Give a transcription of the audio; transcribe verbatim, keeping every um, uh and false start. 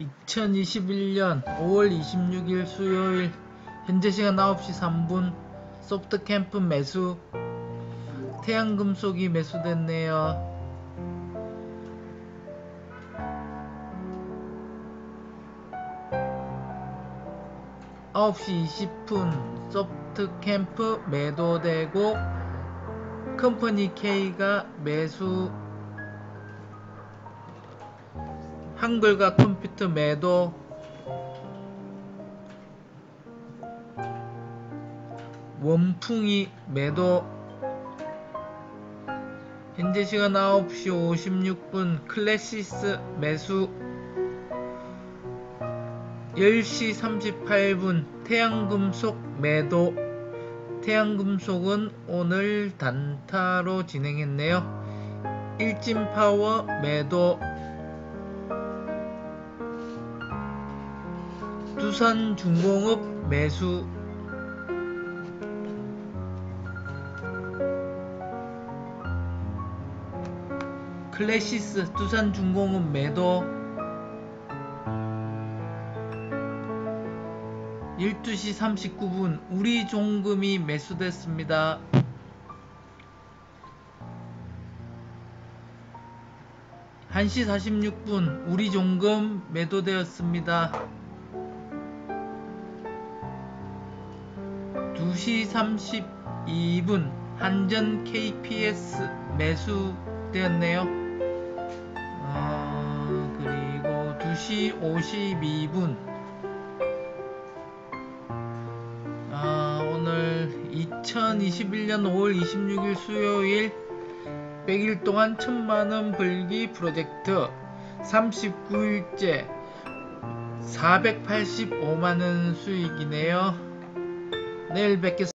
이천이십일년 오월 이십육일 수요일 현재 시간 아홉 시 삼 분 소프트캠프 매수. 태양금속이 매수됐네요. 아홉 시 이십 분 소프트캠프 매도되고 컴퍼니 K가 매수. 한글과 컴퓨터 매도. 원풍이 매도. 현재 시간 아홉 시 오십육 분 클래시스 매수. 열 시 삼십팔 분 태양금속 매도. 태양금속은 오늘 단타로 진행했네요. 일진파워 매도. 두산중공업 매수. 클래시스 두산중공업 매도. 열두 시 삼십구 분 우리종금이 매수됐습니다. 한 시 사십육 분 우리종금 매도되었습니다. 두 시 삼십이 분 한전 케이피에스 매수되었네요. 어, 그리고 두 시 오십이 분 아, 오늘 이천이십일년 오월 이십육일 수요일 백 일 동안 천만원 벌기 프로젝트 삼십구일째 사백팔십오만원 수익이네요. 내일 뵙겠습니다.